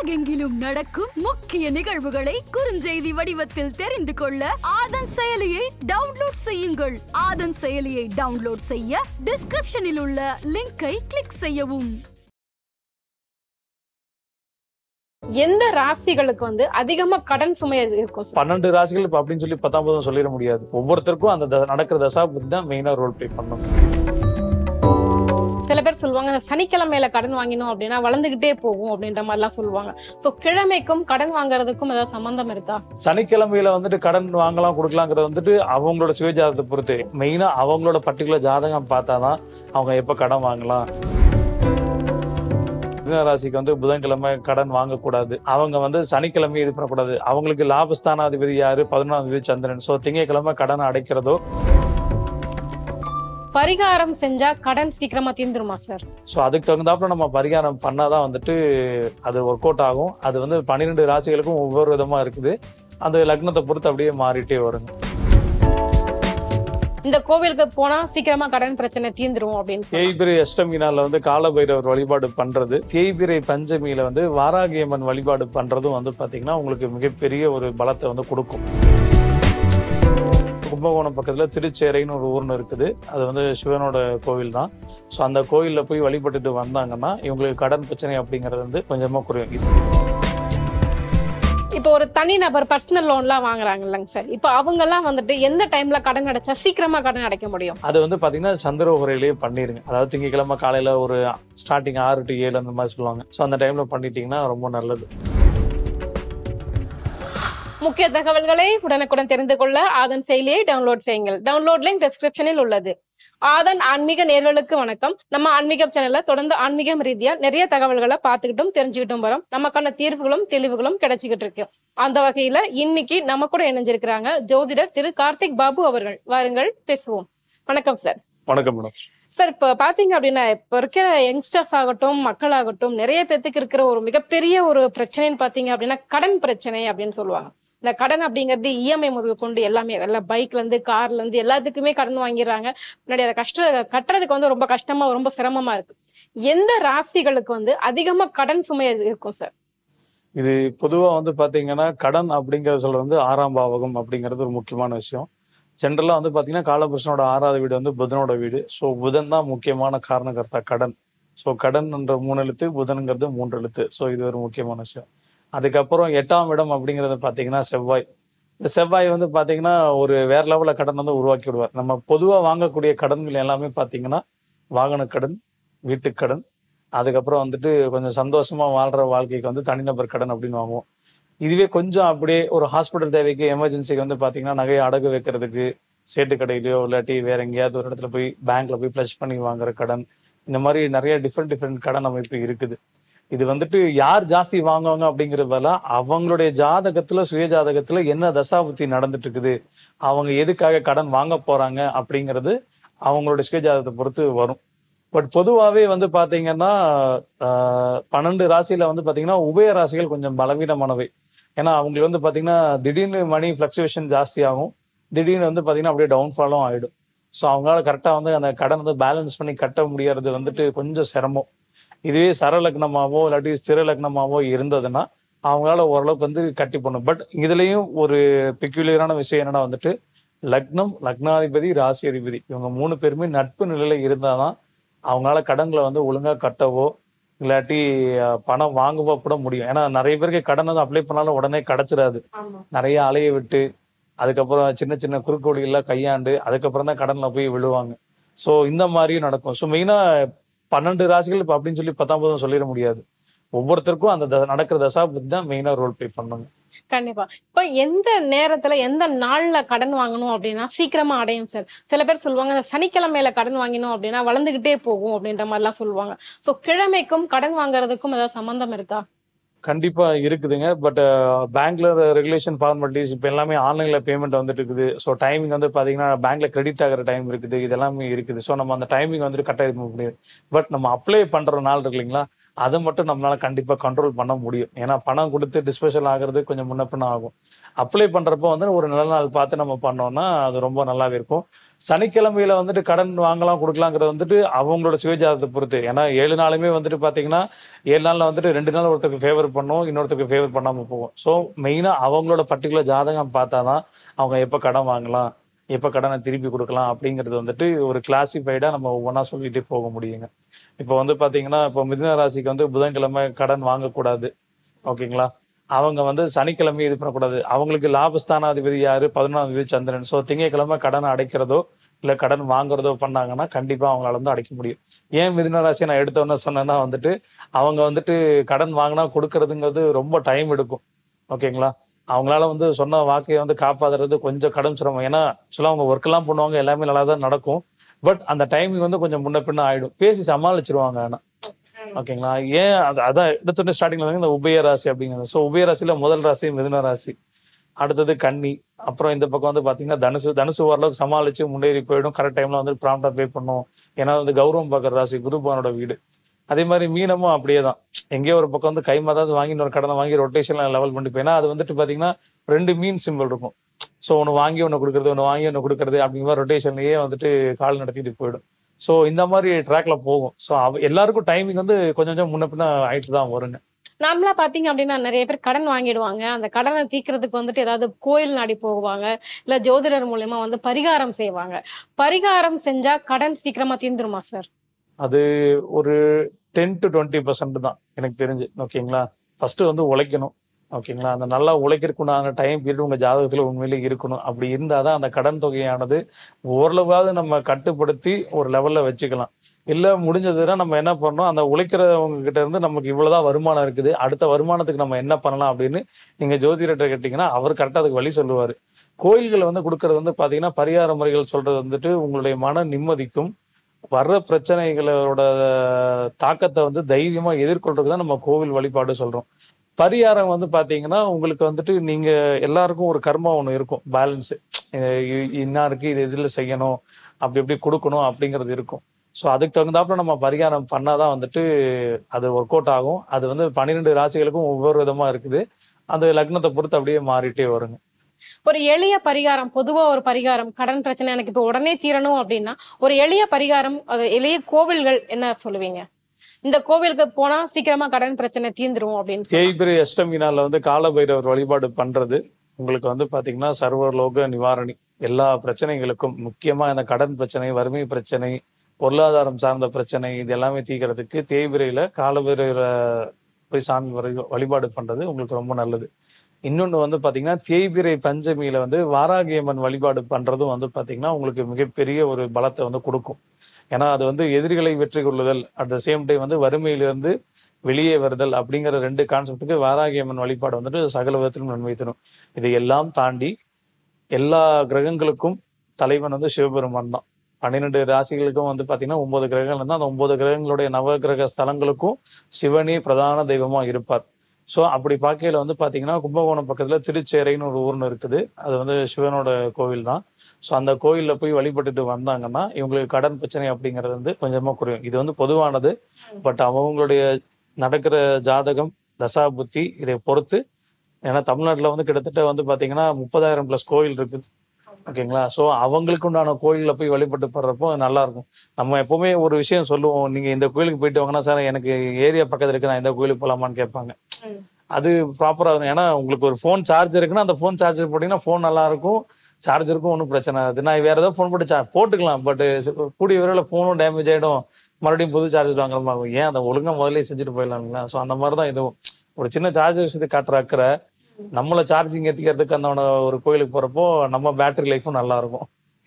உலகெங்கிலும் நடக்கும் முக்கிய நிகழ்வுகளை குறுஞ்செய்தி வடிவத்தில் தெரிந்து கொள்ள ஆதன் செயலியை டவுன்லோட் செய்யுங்கள். ஆதன் செயலியை டவுன்லோட் செய்ய டிஸ்கிரிப்ஷனில் உள்ள லிங்கை கிளிக் செய்யவும். எந்த ராசிகளுக்கு அதிகமா கடன் சுமை இருக்கும்? 12 ராசிகள் இப்ப அப்படின்னு சொல்லி 19 சொல்லிட முடியாது. ஒவ்வொருத்தருக்கும் அந்த நடக்கிற தசாபுத்தி தான் மெயினா ரோல் பிளே பண்ணும். சில பேர் சொல்லுவாங்க சனிக்கிழமையில கடன் வாங்கினோம் அப்படின்னா வளர்ந்துகிட்டே போகும் அப்படின்ற மாதிரி எல்லாம் சொல்லுவாங்க. சோ கிழமைக்கும் கடன் வாங்குறதுக்கும் ஏதாவது சம்பந்தம் இருக்கா? சனிக்கிழமையில கடன் வாங்கலாம் கொடுக்கலாங்கிறது அவங்களோட சுயஜாதத்தை பொறுத்து. மெயினா அவங்களோட பர்டிகுலர் ஜாதகம் பார்த்தாதான் அவங்க எப்ப கடன் வாங்கலாம். ராசிக்கு புதன்கிழமை கடன் வாங்கக்கூடாது. அவங்க சனிக்கிழமை இது பண்ணக்கூடாது. அவங்களுக்கு லாபஸ்தானாதிபதி யாரு? 11ஆம் சந்திரன். சோ திங்கட்கிழமை கடன் அடைக்கிறதோ. பரிகாரம் செஞ்சா கடன் சீக்கிரமா தீர்ந்துருமா சார்? சோ அதுக்கு தகுந்தாப்புல நம்ம பரிகாரம் பண்ணாதான் அது ஒர்க் அவுட் ஆகும். அது 12 ராசிகளுக்கும் ஒவ்வொரு விதமா இருக்குது. அந்த லக்னத்தை பொறுத்து அப்படியே மாறிட்டே வருங்க. இந்த கோவிலுக்கு போனா சீக்கிரமா கடன் பிரச்சனை தீர்ந்துரும் அப்படின்னு தேய்பிரை அஷ்டமி நாள்ல காலபைரவர் வழிபாடு பண்றது, தேய்பிரை பஞ்சமியில வாராகியம்மன் வழிபாடு பண்றதும் பாத்தீங்கன்னா உங்களுக்கு மிகப்பெரிய ஒரு பலத்தை கொடுக்கும். கும்பகோணம் பக்கத்துல திருச்சேரைன்னு ஒரு ஊர்னு இருக்குது. அது சிவனோட கோவில் தான். ஸோ அந்த கோயில்ல போய் வழிபட்டுட்டு வந்தாங்கன்னா இவங்களுக்கு கடன் பிரச்சனை அப்படிங்கிறது கொஞ்சமா குறையும். இப்போ ஒரு தனி நபர் பர்சனல் லோன்லாம் வாங்குறாங்க இல்லைங்க சார், இப்போ அவங்க எல்லாம் எந்த டைம்ல கடன் அடைச்சா சீக்கிரமா கடன் அடைக்க முடியும்? அது பாத்தீங்கன்னா சந்திரோகரையிலேயே பண்ணிருங்க. அதாவது திங்கட்கிழமை காலையில ஒரு ஸ்டார்டிங் 6 to 7 அந்த மாதிரி சொல்லுவாங்க. ஸோ அந்த டைம்ல பண்ணிட்டீங்கன்னா ரொம்ப நல்லது. முக்கிய தகவல்களை உடனுக்குடன் தெரிந்து கொள்ள ஆதன் செயலியை டவுன்லோட் செய்யுங்கள். டவுன்லோட் லிங்க் டிஸ்கிரிப்ஷனில் உள்ளது. ஆதன் ஆன்மீக நேயர்களுக்கு வணக்கம். நம்ம ஆன்மீகம் சேனல்ல தொடர்ந்து ஆன்மீகம் ரீதியா நிறைய தகவல்களை பார்த்துக்கிட்டும் தெரிஞ்சுக்கிட்டும் வரோம். நமக்கான தீர்வுகளும் தெளிவுகளும் கிடைச்சிக்கிட்டு இருக்கு. அந்த வகையில இன்னைக்கு நம்ம கூட இணைஞ்சிருக்கிறாங்க ஜோதிடர் திரு கார்த்திக் பாபு அவர்கள். வாருங்கள் பேசுவோம். வணக்கம் சார். வணக்கம் மேடம். சார், இப்ப பாத்தீங்க அப்படின்னா இப்ப இருக்கிற யங்ஸ்டர்ஸ் ஆகட்டும் மக்கள் ஆகட்டும் நிறைய பேத்துக்கு இருக்கிற ஒரு மிகப்பெரிய ஒரு பிரச்சனைன்னு பாத்தீங்க அப்படின்னா கடன் பிரச்சனை அப்படின்னு சொல்லுவாங்க. இந்த கடன் அப்படிங்கிறது இஎம்ஐ முதல் கொண்டு எல்லாமே பைக்ல இருந்து கார்ல இருந்து எல்லாத்துக்குமே கடன் வாங்கிடுறாங்க. முன்னாடி அதை கட்டுறதுக்கு ரொம்ப கஷ்டமா ரொம்ப சிரமமா இருக்கு. எந்த ராசிகளுக்கு அதிகமா கடன் சுமை இருக்கும் சார்? இது பொதுவா பாத்தீங்கன்னா கடன் அப்படிங்கறது சொல்றது 6ஆம் பாவகம் அப்படிங்கிறது ஒரு முக்கியமான விஷயம். ஜென்ரலா பாத்தீங்கன்னா காலபுருஷனோட 6வது வீடு புதனோட வீடு. ஸோ புதன் தான் முக்கியமான காரணகர்த்தா கடன். ஸோ கடன் என்ற 3 எழுத்து, புதனுங்கிறது 3 எழுத்து. ஸோ இது ஒரு முக்கியமான விஷயம். அதுக்கப்புறம் 8ஆம் இடம் அப்படிங்கிறது பாத்தீங்கன்னா செவ்வாய். இந்த செவ்வாய் பாத்தீங்கன்னா ஒரு வேற லெவல்ல கடன் உருவாக்கி விடுவார். நம்ம பொதுவா வாங்கக்கூடிய கடன்கள் எல்லாமே பாத்தீங்கன்னா வாகன கடன், வீட்டுக்கடன், அதுக்கப்புறம் கொஞ்சம் சந்தோஷமா வாழ்ற வாழ்க்கைக்கு தனிநபர் கடன் அப்படின்னு வாங்குவோம். இதுவே கொஞ்சம் அப்படியே ஒரு ஹாஸ்பிட்டல் தேவைக்கு எமர்ஜென்சிக்கு பாத்தீங்கன்னா நகையை அடகு வைக்கிறதுக்கு சேட்டு கடையிலயோ இல்லாட்டி வேற எங்கேயாவது ஒரு இடத்துல போய் பேங்க்ல போய் பிளஷ் பண்ணி வாங்குற கடன், இந்த மாதிரி நிறைய டிஃப்ரெண்ட் கடன் அமைப்பு இருக்குது. இது யார் ஜாஸ்தி வாங்குவாங்க அப்படிங்கிறதால அவங்களுடைய ஜாதகத்துல சுய ஜாதகத்துல என்ன தசாபுத்தி நடந்துட்டு இருக்குது, அவங்க எதுக்காக கடன் வாங்க போறாங்க அப்படிங்கிறது அவங்களுடைய சுய ஜாதகத்தை பொறுத்து வரும். பட் பொதுவாகவே பாத்தீங்கன்னா 12 ராசியில பாத்தீங்கன்னா உபய ராசிகள் கொஞ்சம் பலவீனமானவை. ஏன்னா அவங்களுக்கு பாத்தீங்கன்னா திடீர்னு மணி பிளக்சுவேஷன் ஜாஸ்தி ஆகும், திடீர்னு பாத்தீங்கன்னா அப்படியே டவுன்ஃபாலும் ஆயிடும். ஸோ அவங்களால கரெக்டா அந்த கடன் பேலன்ஸ் பண்ணி கட்ட முடியறது கொஞ்சம் சிரமம். இதுவே சரலக்னமாவோ இல்லாட்டி ஸ்திர லக்னமாவோ இருந்ததுன்னா அவங்களால ஓரளவுக்கு கட்டி பண்ணும். பட் இதுலயும் ஒரு பெக்யூலியரான விஷயம் என்னன்னா லக்னம், லக்னாதிபதி, ராசி அதிபதி இவங்க 3 பேருமே நட்பு நிலையில இருந்தாதான் அவங்களால கடன்களை ஒழுங்கா கட்டவோ இல்லாட்டி பணம் வாங்கவோ கூட முடியும். ஏன்னா நிறைய பேருக்கு கடன் அப்ளை பண்ணாலும் உடனே கிடைச்சிடாது. நிறைய அலைய விட்டு அதுக்கப்புறம் சின்ன சின்ன குறுக்கோடிகள்லாம் கையாண்டு அதுக்கப்புறம் தான் கடன்ல போய் விழுவாங்க. ஸோ இந்த மாதிரியும் நடக்கும். ஸோ மெயினா 12 ராசிகள் இப்ப அப்படின்னு சொல்லி 19 சொல்லிட முடியாது. ஒவ்வொருத்தருக்கும் அந்த நடக்கிற தசாபுத்தி தான் மெயினா ரோல் பிளே பண்ணுங்க. கண்டிப்பா. இப்ப எந்த நேரத்துல எந்த நாள்ல கடன் வாங்கணும் அப்படின்னா சீக்கிரமா அடையும் சார்? சில பேர் சொல்லுவாங்க சனிக்கிழமையில கடன் வாங்கினோம் அப்படின்னா வளர்ந்துகிட்டே போகும் அப்படின்ற மாதிரி எல்லாம் சொல்லுவாங்க. சோ கிழமைக்கும் கடன் வாங்குறதுக்கும் ஏதாவது சம்பந்தம் இருக்கா? கண்டிப்பா இருக்குதுங்க. பட் பேங்க்ல ரெகுலேஷன் ஃபார்மாலிட்டிஸ் இப்ப எல்லாமே ஆன்லைன்ல பேமெண்ட் இருக்குது. ஸோ டைமிங் பாத்தீங்கன்னா பேங்க்ல கிரெடிட் ஆகிற டைம் இருக்குது, இதெல்லாமே இருக்குது. ஸோ நம்ம அந்த டைமிங் கரெக்டாக இருக்க முடியாது. பட் நம்ம அப்ளை பண்ற நாள் இருக்கு இல்லைங்களா, அதை மட்டும் நம்மளால கண்டிப்பா கண்ட்ரோல் பண்ண முடியும். ஏன்னா பணம் கொடுத்து டிஸ்போசல் ஆகுறது கொஞ்சம் முன்ன பின்ன ஆகும். அப்ளை பண்றப்போ ஒரு நல்ல நாள் பார்த்து நம்ம பண்ணோம்னா அது ரொம்ப நல்லாவே இருக்கும். சனிக்கிழமையில வந்துட்டு கடன் வாங்கலாம் கொடுக்கலாங்கிறது வந்துட்டு அவங்களோட சுயஜாதத்தை பொறுத்து. ஏன்னா 7 நாளுமே வந்துட்டு பாத்தீங்கன்னா 7 நாள்ல வந்துட்டு 2 நாள் ஒருத்தருக்கு ஃபேவர் பண்ணும், இன்னொருத்தருக்கு ஃபேவர் பண்ணாம போகும். ஸோ மெயினா அவங்களோட பர்டிகுலர் ஜாதகம் பார்த்தாதான் அவங்க எப்ப கடன் வாங்கலாம், எப்ப கடனை திருப்பி கொடுக்கலாம் அப்படிங்கிறது வந்துட்டு ஒரு கிளாசிஃபைடா நம்ம ஒவ்வொன்றா சொல்லிட்டு போக முடியுங்க. இப்போ வந்து பாத்தீங்கன்னா இப்போ மிதுன ராசிக்கு வந்து புதன்கிழமை கடன் வாங்கக்கூடாது. ஓகேங்களா? அவங்க வந்து சனிக்கிழமை இது பண்ணக்கூடாது. அவங்களுக்கு லாபஸ்தானாதிபதி யாரு? 11ஆம் தேதி சந்திரன். ஸோ திங்கட்கிழமை கடன் அடைக்கிறதோ இல்ல கடன் வாங்குறதோ பண்ணாங்கன்னா கண்டிப்பா அவங்களால வந்து அடைக்க முடியும். ஏன் மிதுன ராசியை நான் எடுத்தோன்னு சொன்னேன்னா வந்துட்டு அவங்க வந்துட்டு கடன் வாங்கினா கொடுக்கறதுங்கிறது ரொம்ப டைம் எடுக்கும். ஓகேங்களா? அவங்களால வந்து சொன்ன வாக்கையை வந்து காப்பாத்துறது கொஞ்சம் கடன் சிரமம். ஏன்னா ஆக்சுவலா அவங்க ஒர்க் எல்லாம் பண்ணுவாங்க, எல்லாமே நல்லா தான் நடக்கும். பட் அந்த டைமிங் வந்து கொஞ்சம் முன்ன பின்ன ஆயிடும். பேசி சமாளிச்சிருவாங்க. ஆனா ஓகேங்களா? ஏன் அதான் எடுத்துட்டு ஸ்டார்டிங்ல வந்து இந்த உபய ராசி அப்படிங்கிறது. ஸோ உபய ராசியில முதல் ராசி மிதுன ராசி, அடுத்தது கன்னி, அப்புறம் இந்த பக்கம் வந்து பாத்தீங்கன்னா தனுசு ஓரளவுக்கு சமாளிச்சு முன்னேறி போயிடும். கரெக்ட் டைம்ல வந்து ப்ராம்ப்டா பே பண்ணும். ஏன்னா வந்து கௌரவம் பார்க்குற ராசி குருபானோட வீடு. அதே மாதிரி மீனமும் அப்படியே தான். எங்கேயோ ஒரு பக்கம் வந்து கைமாதாவது வாங்கி இன்னொரு கடனை வாங்கி ரொட்டேஷன்ல லெவல் பண்ணி போயினா அது வந்துட்டு பாத்தீங்கன்னா 2 மீன் சிம்பிள் இருக்கும். ஸோ ஒன்று வாங்கி ஒன்று கொடுக்கறது, ஒன்று வாங்கி ஒன்று கொடுக்கறது அப்படிங்கிற மாதிரி ரொட்டேஷன்லயே வந்துட்டு கால் நடத்திட்டு போயிடும். ஸோ இந்த மாதிரி ட்ராக்ல போகும். ஸோ எல்லாருக்கும் டைமிங் வந்து கொஞ்சம் கொஞ்சம் முன்ன பின்ன ஆயிட்டு தான் வருங்க. நார்மலா பாத்தீங்க அப்படின்னா நிறைய பேர் கடன் வாங்கிடுவாங்க. அந்த கடனை தீர்க்கறதுக்கு வந்துட்டு ஏதாவது கோயில் நாடி போவாங்க, இல்ல ஜோதிடர் மூலியமா வந்து பரிகாரம் செய்வாங்க. பரிகாரம் செஞ்சா கடன் சீக்கிரமா தீர்ந்துருமா சார்? அது ஒரு 10 to 20% தான் எனக்கு தெரிஞ்சு. ஓகேங்களா? ஃபர்ஸ்ட் வந்து உழைக்கணும். ஓகேங்களா? அந்த நல்லா உழைக்கிறதுக்குண்டான டைம் பீரியட் உங்க ஜாதகத்துல உண்மையிலேயே இருக்கணும். அப்படி இருந்தாதான் அந்த கடன் தொகையானது ஓரளவாவது நம்ம கட்டுப்படுத்தி ஒரு லெவல்ல வச்சுக்கலாம். இல்ல முடிஞ்சதுன்னா நம்ம என்ன பண்ணணும், அந்த உழைக்கிறவங்க கிட்ட இருந்து நமக்கு இவ்வளவுதான் வருமானம் இருக்குது, அடுத்த வருமானத்துக்கு நம்ம என்ன பண்ணலாம் அப்படின்னு நீங்க ஜோதிடர்கிட்ட கேட்டீங்கன்னா அவர் கரெக்டா அதுக்கு வழி சொல்லுவாரு. கோயில்கள் வந்து கொடுக்கறது வந்து பாத்தீங்கன்னா பரிகார முறைகள் சொல்றது வந்துட்டு உங்களுடைய மன நிம்மதிக்கும் வர்ற பிரச்சனைகளோட தாக்கத்தை வந்து தைரியமா எதிர்கொள்றதுக்கு தான் நம்ம கோவில் வழிபாடு சொல்றோம். பரிகாரம் வந்து பாத்தீங்கன்னா உங்களுக்கு வந்துட்டு நீங்க எல்லாருக்கும் ஒரு கர்மா ஒண்ணு இருக்கும், பேலன்ஸ் இன்னாருக்கு இது இதுல செய்யணும், அப்படி எப்படி கொடுக்கணும் அப்படிங்கிறது இருக்கும். ஸோ அதுக்கு தகுந்தாப்புல நம்ம பரிகாரம் பண்ணாதான் வந்துட்டு அது ஒர்க் அவுட் ஆகும். அது வந்து 12 ராசிகளுக்கும் ஒவ்வொரு விதமா இருக்குது. அந்த லக்னத்தை பொறுத்து அப்படியே மாறிட்டே வருங்க. ஒரு எளிய பரிகாரம், பொதுவா ஒரு பரிகாரம், கடன் பிரச்சனை எனக்கு இப்ப உடனே தீரணும் அப்படின்னா ஒரு எளிய பரிகாரம், அது எளிய கோவில்கள் என்ன சொல்லுவீங்க? இந்த கோவிலுக்கு போனா சீக்கிரமா கடன் பிரச்சனை தீர்ந்துரும் அப்படின்னு தேய்பிரை அஷ்டமி நாள்ல வந்து காலபைரவர் வழிபாடு பண்றது உங்களுக்கு வந்து பாத்தீங்கன்னா சர்வலோக நிவாரணி. எல்லா பிரச்சனைகளுக்கும் முக்கியமா இந்த கடன் பிரச்சனை, வறுமை பிரச்சனை, பொருளாதாரம் சார்ந்த பிரச்சனை இது எல்லாமே தீர்க்கறதுக்கு தேய்பிரையில காலபைரவரை போய் சாமி வழிபாடு பண்றது உங்களுக்கு ரொம்ப நல்லது. இன்னொன்று வந்து பாத்தீங்கன்னா தேய்பிரை பஞ்சமியில வந்து வாராகியம்மன் வழிபாடு பண்றதும் வந்து பாத்தீங்கன்னா உங்களுக்கு மிகப்பெரிய ஒரு பலத்தை வந்து கொடுக்கும். ஏன்னா அது வந்து எதிரிகளை வெற்றி கொள்ளுதல், அட் த சேம் டைம் வந்து வறுமையிலிருந்து வெளியே வருதல் அப்படிங்கிற 2 கான்செப்டுக்கு வாராகியம்மன் வழிபாடு வந்துட்டு சகல விதத்திலும் நன்மை தரும். இதை எல்லாம் தாண்டி எல்லா கிரகங்களுக்கும் தலைவன் வந்து சிவபெருமான் தான். 12 ராசிகளுக்கும் வந்து பாத்தீங்கன்னா 9 கிரகங்கள் இருந்தால் அந்த 9 கிரகங்களுடைய நவகிரக ஸ்தலங்களுக்கும் சிவனே பிரதான தெய்வமா இருப்பார். ஸோ அப்படி பார்க்கையில வந்து பாத்தீங்கன்னா கும்பகோணம் பக்கத்துல திருச்சேரைன்னு ஒரு ஊர்னு இருக்குது. அது வந்து சிவனோட கோவில் தான். ஸோ அந்த கோயிலில் போய் வழிபட்டுட்டு வந்தாங்கன்னா இவங்களுக்கு கடன் பிரச்சனை அப்படிங்கிறது வந்து கொஞ்சமா குறையும். இது வந்து பொதுவானது. பட் அவங்களுடைய நடக்கிற ஜாதகம், தசா புத்தி இதை பொறுத்து. ஏன்னா தமிழ்நாட்டில் வந்து கிட்டத்தட்ட வந்து பாத்தீங்கன்னா 30,000+ கோயில் இருக்குது. ஓகேங்களா? ஸோ அவங்களுக்கு உண்டான கோயிலில் போய் வழிபட்டு படுறப்போ நல்லா இருக்கும். நம்ம எப்பவுமே ஒரு விஷயம் சொல்லுவோம், நீங்க இந்த கோயிலுக்கு போயிட்டு வாங்கன்னா சார் எனக்கு ஏரியா பக்கத்துல இருக்கு, நான் இந்த கோயிலுக்கு போலாமான்னு கேட்பாங்க. அது ப்ராப்பரா இருக்கும். ஏன்னா உங்களுக்கு ஒரு ஃபோன் சார்ஜ் இருக்குன்னா அந்த ஃபோன் சார்ஜர் போட்டீங்கன்னா ஃபோன் நல்லா இருக்கும், சார்ஜருக்கும் ஒன்றும் பிரச்சனை ஆகுது. நான் வேற ஏதாவது ஃபோன் போட்டு போட்டுக்கலாம். பட் கூடிய விரைவில் ஃபோனும் டேமேஜ் ஆகிடும், மறுபடியும் புது சார்ஜர் வாங்குற மாதிரி இருக்கும். ஏன் அதை ஒழுங்கா முதல்ல செஞ்சுட்டு போயிடலாங்களா? ஸோ அந்த மாதிரி தான் இதுவும் ஒரு சின்ன சார்ஜர் விஷயத்துக்கு காட்டுற அக்கறை நம்மள சார்ஜிங் ஏற்றிக்கிறதுக்கு அந்த ஒரு கோயிலுக்கு போறப்போ நம்ம பேட்டரி லைஃபும் நல்லா இருக்கும்.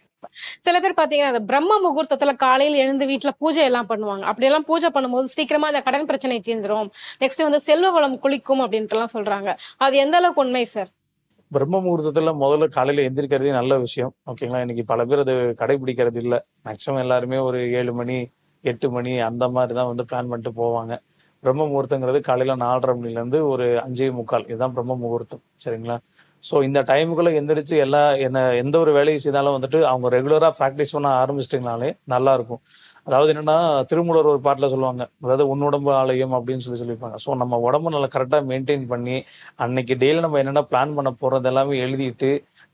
சில பேர் பாத்தீங்கன்னா அந்த பிரம்ம முகூர்த்தத்துல காலையில எழுந்து வீட்டுல பூஜை எல்லாம் பண்ணுவாங்க. அப்படி எல்லாம் பூஜை பண்ணும்போது சீக்கிரமா அந்த கடன் பிரச்சனை தீர்ந்துரும், நெக்ஸ்ட் வந்து செல்வ வளம் குளிக்கும் அப்படின்ட்டு எல்லாம் சொல்றாங்க. அது எந்த அளவுக்கு உண்மை சார்? பிரம்ம முகூர்த்தத்துல முதல்ல காலையில எந்திரிக்கிறதே நல்ல விஷயம். ஓகேங்களா? இன்னைக்கு பல பேர் அது கடைபிடிக்கிறது இல்லை. மேக்சிமம் எல்லாருமே ஒரு 7 மணி 8 மணி அந்த மாதிரி தான் வந்து பிளான் பண்ணிட்டு போவாங்க. பிரம்ம முகூர்த்தங்கிறது காலையில 4:30 மணிலேருந்து ஒரு 5:45 இதுதான் பிரம்ம முகூர்த்தம். சரிங்களா? ஸோ இந்த டைமுக்குள்ள எந்திரிச்சு எந்த ஒரு வேலையை செய்தாலும் வந்துட்டு அவங்க ரெகுலரா ப்ராக்டிஸ் பண்ண ஆரம்பிச்சிட்டிங்கனாலே நல்லா இருக்கும். அதாவது என்னன்னா திருமூலர் ஒரு பாட்டில் சொல்லுவாங்க, அதாவது உடம்பு ஆலயம் அப்படின்னு சொல்லியிருப்பாங்க. ஸோ நம்ம உடம்பு நல்லா கரெக்டாக மெயின்டைன் பண்ணி அன்னைக்கு டெய்லி நம்ம என்னென்ன பிளான் பண்ண போறோம் எல்லாமே எழுதிட்டு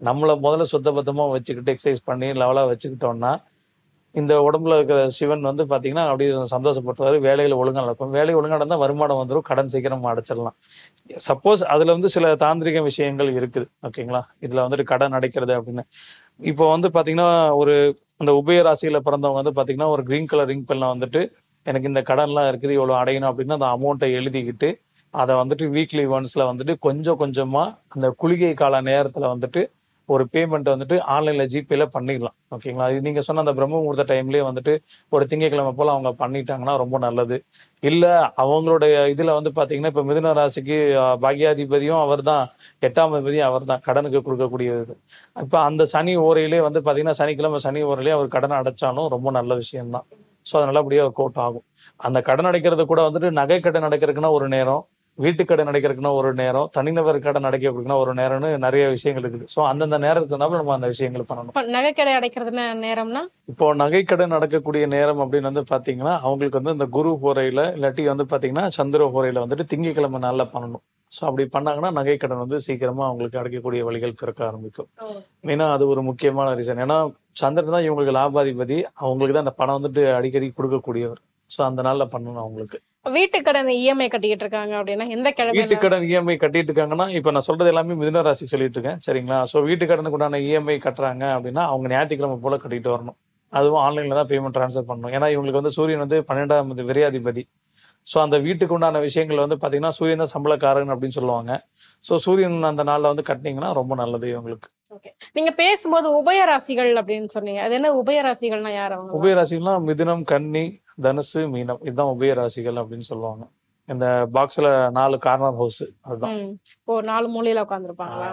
நம்மளை முதல்ல சுத்தபத்தமா வச்சுக்கிட்டு எக்ஸசைஸ் பண்ணி லெவலா வச்சுக்கிட்டோம்னா இந்த உடம்புல இருக்கிற சிவன் வந்து பாத்தீங்கன்னா அப்படியே சந்தோஷப்பட்டுவாரு. வேலையில ஒழுங்கா நடக்கும். வேலை ஒழுங்கா நடந்தா வருமானம் வந்துடும். கடன் சீக்கிரம் அடைச்சிடலாம். சப்போஸ் அதுல வந்து சில தாந்திரிக விஷயங்கள் இருக்குது. ஓகேங்களா? இதுல வந்துட்டு கடன் அடைக்கிறது அப்படின்னு. இப்போ வந்து பாத்தீங்கன்னா ஒரு அந்த உபய ராசியில பிறந்தவங்க வந்து பாத்தீங்கன்னா ஒரு கிரீன் கலர் ரிங் பெல்ல வந்துட்டு எனக்கு இந்த கடன்லாம் இருக்குது இவ்வளவு அடையணும் அப்படின்னா அந்த அமௌண்ட்டை எழுதிக்கிட்டு அதை வந்துட்டு வீக்லி ஒன்ஸ்ல வந்துட்டு கொஞ்சம் கொஞ்சமா அந்த குளிகை கால நேரத்துல வந்துட்டு ஒரு பேமெண்ட் வந்துட்டு ஆன்லைன்ல ஜிபேல பண்ணிடலாம். ஓகேங்களா? இது நீங்க சொன்ன அந்த பிரம்ம முகூர்த்த டைம்லயே வந்துட்டு ஒரு திங்கட்கிழமை போல அவங்க பண்ணிட்டாங்கன்னா ரொம்ப நல்லது. இல்ல அவங்களுடைய இதுல வந்து பாத்தீங்கன்னா இப்ப மிதுன ராசிக்கு பாக்யாதிபதியும் அவர் தான், 8ஆம் அதிபதியும் அவர் தான், கடனுக்கு கொடுக்கக்கூடியது. இப்ப அந்த சனி ஓரையிலே வந்து பாத்தீங்கன்னா சனிக்கிழமை சனி ஓரையிலே அவர் கடனை அடைச்சாலும் ரொம்ப நல்ல விஷயம்தான். ஸோ அது நல்லபடியா ஒர்க் அவுட் ஆகும். அந்த கடன் அடைக்கிறது கூட வந்துட்டு நகை கடன் அடைக்கிறதுக்குன்னா ஒரு நேரம், வீட்டு கடன் அடைக்கிறதுக்குன்னா ஒரு நேரம், தனிநபர் கடன் அடைக்கிறதுக்குன்னா ஒரு நேரம்னு நிறைய விஷயங்கள் இருக்குது. ஸோ அந்தந்த நேரத்துக்கு நம்ம அந்த விஷயங்கள் பண்ணணும். நகைக்கடை அடைக்கிறது நேரம்னா இப்போ நகைக்கடன் நடக்கக்கூடிய நேரம் அப்படின்னு வந்து பாத்தீங்கன்னா அவங்களுக்கு வந்து இந்த குரு ஹோரையில இல்லாட்டி வந்து பாத்தீங்கன்னா சந்திர ஹோரையில வந்துட்டு திங்கட்கிழமை நாள்ல பண்ணணும். ஸோ அப்படி பண்ணாங்கன்னா நகைக்கடன் வந்து சீக்கிரமா அவங்களுக்கு அடைக்கக்கூடிய வழிகள் பிறக்க ஆரம்பிக்கும். மெயினா அது ஒரு முக்கியமான ரீசன். ஏன்னா சந்திரன் தான் இவங்களுக்கு லாபாதிபதி. அவங்களுக்கு தான் அந்த பணம் வந்துட்டு அடிக்கடி கொடுக்கக்கூடியவர். ஸோ அந்த நாள்ல பண்ணணும் அவங்களுக்கு. வீட்டு கடன் இஎம்ஐ கட்டிக்கிட்டு இருக்காங்க அப்படின்னா எந்த கிழமை? வீட்டு கடன் இஎம்ஐ கட்டிட்டு இருக்காங்கன்னா இப்ப நான் சொல்றது எல்லாமே மிதுன ராசிக்கு சொல்லிட்டு இருக்கேன். சரிங்களா? ஸோ வீட்டு கடனுக்கு உண்டான இஎம்ஐ கட்டுறாங்க அப்படின்னா அவங்க ஞாயிற்றுக்கிழமை போல கட்டிட்டு வரணும். அதுவும் ஆன்லைன்ல தான் பேமெண்ட் ட்ரான்ஸ்ஃபர் பண்ணணும். ஏன்னா இவங்களுக்கு வந்து சூரியன் வந்து 12ஆம் விரையாதிபதி. ஸோ அந்த வீட்டுக்கு உண்டான விஷயங்கள் வந்து பாத்தீங்கன்னா சூரியன் தான் சம்பளக்காரன் அப்படின்னு சொல்லுவாங்க. ஸோ சூரியன் அந்த நாள்ல வந்து கட்டினீங்கன்னா ரொம்ப நல்லது இவங்களுக்கு. நீங்க பேசும்போது உபய ராசிகள் அப்படின்னு சொன்னீங்க. அது என்ன உபய ராசிகள்னா யார் அவங்க? உபய ராசிகள்னா மிதுனம், கன்னி, தனுசு, மீனம். இதுதான் உபய ராசிகள் அப்படின்னு சொல்லுவாங்க. இந்த பாக்ஸ்ல 4 கார்னர் ஹவுஸ் அதுதான். ஓ 4 மூலையில உட்காந்துருப்பாங்களா?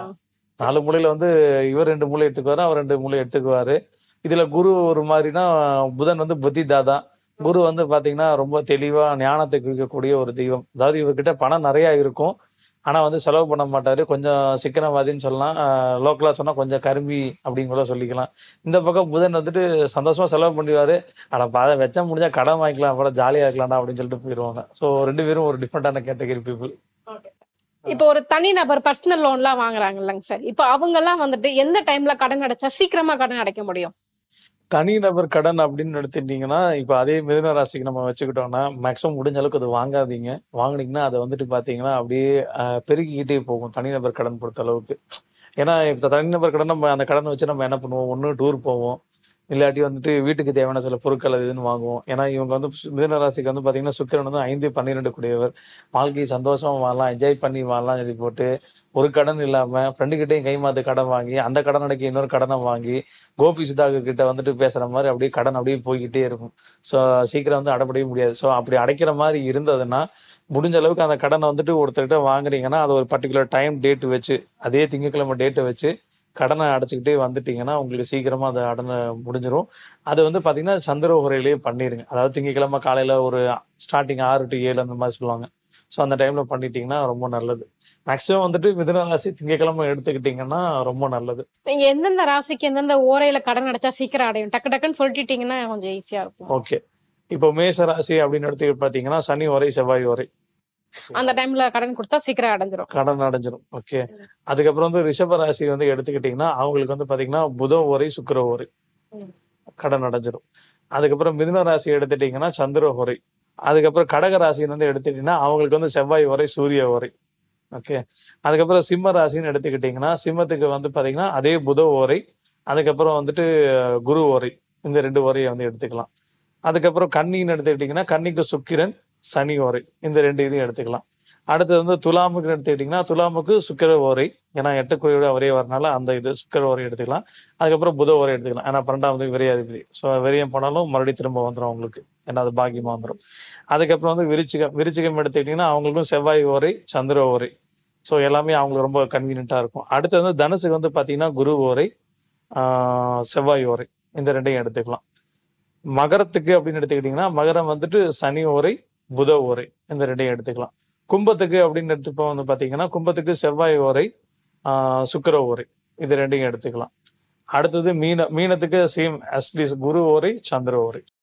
4 மூலையில வந்து இவர் 2 மூலை எடுத்துக்குவாரு, அவர் 2 மூலை எடுத்துக்குவாரு. இதுல குரு ஒரு மாதிரினா புதன் வந்து புத்தி தாதா. குரு வந்து பாத்தீங்கன்னா ரொம்ப தெளிவா ஞானத்தை குறிக்கக்கூடிய ஒரு தெய்வம். அதாவது இவர்கிட்ட பணம் நிறைய இருக்கும். ஆனா வந்து செலவு பண்ண மாட்டாரு. கொஞ்சம் சிக்கனவாதின்னு சொல்லலாம். லோக்கலா சொன்னா கொஞ்சம் கரும்பி அப்படின்னு கூட சொல்லிக்கலாம். இந்த பக்கம் புதன் வந்துட்டு சந்தோஷமா செலவு பண்ணிடுவாரு. ஆனா அதை வச்சா முடிஞ்சா கடன் வாங்கிக்கலாம், அப்புறம் ஜாலியா இருக்கலாம்டா அப்படின்னு சொல்லிட்டு போயிடுவாங்க. ஸோ 2 பேரும் ஒரு டிஃப்ரெண்டான கேட்டகரி பீப்புள். இப்போ ஒரு தனி நபர் பர்சனல் லோன் எல்லாம் வாங்குறாங்க இல்லைங்க சார். இப்போ அவங்க எல்லாம் வந்துட்டு எந்த டைம்ல கடன் அடைச்சா சீக்கிரமா கடன் அடைக்க முடியும்? தனிநபர் கடன் அப்படின்னு எடுத்துட்டீங்கன்னா இப்ப அதே மிதுன ராசிக்கு நம்ம வச்சுக்கிட்டோம்னா மேக்ஸிமம் முடிஞ்ச அளவுக்கு அது வாங்காதீங்க. வாங்குனீங்கன்னா அதை வந்துட்டு பாத்தீங்கன்னா அப்படியே பெருகிக்கிட்டே போகும் தனிநபர் கடன் பொறுத்த அளவுக்கு. ஏன்னா இப்ப தனிநபர் கடன் நம்ம அந்த கடனை வச்சு நம்ம என்ன பண்ணுவோம், ஒண்ணு டூர் போவோம், இல்லாட்டி வந்துட்டு வீட்டுக்கு தேவையான சில பொருட்கள் அது இதுன்னு வாங்குவோம். ஏன்னா இவங்க வந்து மிதுன ராசிக்கு வந்து பாத்தீங்கன்னா சுக்கிரன் வந்து 5, 12 கூடியவர். வாழ்க்கையை சந்தோஷமா வாழலாம், என்ஜாய் பண்ணி வாழலாம் சொல்லி போட்டு ஒரு கடன் இல்லாம ஃப்ரெண்டுகிட்டையும் கைமாத்து கடன் வாங்கி அந்த கடன் அடைக்க இன்னொரு கடனை வாங்கி கோபி சுதாகர் கிட்ட வந்துட்டு பேசுற மாதிரி அப்படியே கடன் அப்படியே போய்கிட்டே இருக்கும். ஸோ சீக்கிரம் வந்து அடைபடவே முடியாது. ஸோ அப்படி அடைக்கிற மாதிரி இருந்ததுன்னா முடிஞ்ச அளவுக்கு அந்த கடனை வந்துட்டு ஒருத்தர்கிட்ட வாங்குறீங்கன்னா அது ஒரு பர்டிகுலர் டைம் டேட் வச்சு அதே திங்கட்கிழமை டேட்டை வச்சு கடனை அடைச்சிக்கிட்டே வந்துட்டீங்கன்னா உங்களுக்கு சீக்கிரமா அதை அடனை முடிஞ்சிடும். அது வந்து பாத்தீங்கன்னா சந்திர உரையிலேயே பண்ணிடுங்க. அதாவது திங்கட்கிழமை காலையில ஒரு ஸ்டார்டிங் 6 to 7 அந்த மாதிரி சொல்லுவாங்க. ஸோ அந்த டைம்ல பண்ணிட்டீங்கன்னா ரொம்ப நல்லது. மேக்ஸிமம் வந்துட்டு மிதுன ராசி திங்கட்கிழமை எடுத்துக்கிட்டீங்கன்னா ரொம்ப நல்லது. நீங்க எந்தெந்த ராசிக்கு எந்தெந்த ஓரையில கடன் அடைச்சா சீக்கிரம் அடையும் டக்கு டக்குன்னு சொல்லிட்டீங்கன்னா கொஞ்சம் ஈஸியா இருக்கும். ஓகே. இப்போ மேச ராசி அப்படின்னு எடுத்து பாத்தீங்கன்னா சனி வரை செவ்வாய் வரை அந்த டைம்ல கடன் கொடுத்தா சீக்கிரம் அடைஞ்சிரும், கடன் அடைஞ்சிரும். ஓகே. அதுக்கப்புறம் வந்து ரிஷப ராசி வந்து எடுத்துக்கிட்டீங்கன்னா அவங்களுக்கு வந்து பாத்தீங்கன்னா புத ஓரை சுக்கிர ஓரை கடன் அடைஞ்சிரும். அதுக்கப்புறம் மிதுன ராசி எடுத்துட்டீங்கன்னா சந்திர ஓரை. அதுக்கப்புறம் கடக ராசி வந்து எடுத்துட்டீங்கன்னா அவங்களுக்கு வந்து செவ்வாய் ஓரை சூரிய ஓரை. ஓகே. அதுக்கப்புறம் சிம்ம ராசின்னு எடுத்துக்கிட்டீங்கன்னா சிம்மத்துக்கு வந்து பாத்தீங்கன்னா அதே புத ஓரை. அதுக்கப்புறம் வந்துட்டு குரு ஓரை. இந்த 2 ஓரையை வந்து எடுத்துக்கலாம். அதுக்கப்புறம் கன்னின்னு எடுத்துக்கிட்டீங்கன்னா கன்னிக்கு சுக்கிரன் சனி ஓரை. இந்த 2 இதையும் எடுத்துக்கலாம். அடுத்தது வந்து துலாமுக்கு எடுத்துக்கிட்டீங்கன்னா துலாமுக்கு சுக்கிர ஓரை. ஏன்னா 8 குறையோட ஒரே வரனால அந்த இது சுக்கிர ஓரை எடுத்துக்கலாம். அதுக்கப்புறம் புத ஓரை எடுத்துக்கலாம். ஏன்னா 12ஆம் விரையாதிபதி. ஸோ விரயம் போனாலும் மறுபடியும் திரும்ப வந்துடும் அவங்களுக்கு. ஏன்னா அது பாக்கியமா வந்துடும். அதுக்கப்புறம் வந்து விருச்சிகம் எடுத்துக்கிட்டீங்கன்னா அவங்களுக்கும் செவ்வாய் ஓரை சந்திர ஓரை. ஸோ எல்லாமே அவங்களுக்கு ரொம்ப கன்வீனியன்ட்டா இருக்கும். அடுத்து வந்து தனுசுக்கு வந்து பாத்தீங்கன்னா குரு ஓரை செவ்வாய் ஓரை. இந்த 2ஐயும் எடுத்துக்கலாம். மகரத்துக்கு அப்படின்னு எடுத்துக்கிட்டீங்கன்னா மகரம் வந்துட்டு சனி ஓரை புத ஓரை. இந்த 2ஐயும் எடுத்துக்கலாம். கும்பத்துக்கு அப்படின்னு எடுத்துப்போ வந்து பாத்தீங்கன்னா கும்பத்துக்கு செவ்வாய் ஓரை சுக்கிர ஓரை. இது 2ஐயும் எடுத்துக்கலாம். அடுத்தது மீனத்துக்கு சேம் அஸ்லீஸ் குரு ஓரை சந்திர ஓரை.